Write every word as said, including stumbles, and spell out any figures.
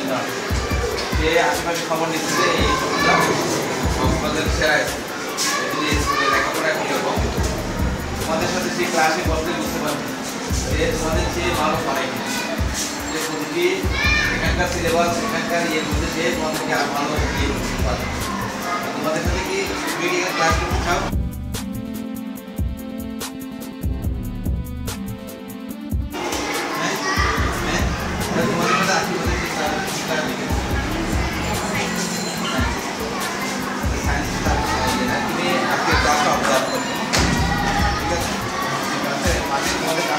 সে আশেপাশে খবর নিচ্ছে যে এই স্কুলটা কক্সবাজার সেরা স্কুল, এই স্কুলে লেখাপড়া এখন এরকম। তোমাদের সাথে সেই ক্লাসে বসলে বুঝতে পারবে যে তোমাদের চেয়ে ভালো পড়াই যে প্রতিটি এখানকার সিলেবাস এখানকার ইয়ে মধ্যে সে তোমাদেরকে আর ভালো ইয়ে করতে পারবে। তোমাদের সাথে কি তুমি কি ক্লাস করতে চাও? হ্যাঁ হ্যাঁ তোমাদের সাথে আসি বলে তুমি আজকে ক্লাসটা অবজার্ভ করবে, ঠিক আছে? মাঝে তোমাদের